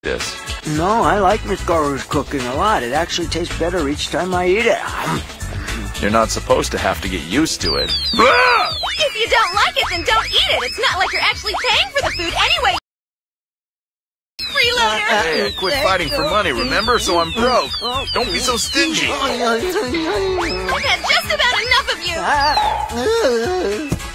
this. No, I like Miss Goro's cooking a lot. It actually tastes better each time I eat it. You're not supposed to have to get used to it. If you don't like it, then don't eat it. It's not like you're actually paying for the food anyway. Freeloader! Hey, I quit fighting for money, remember? So I'm broke. Don't be so stingy. I've had just about enough of you.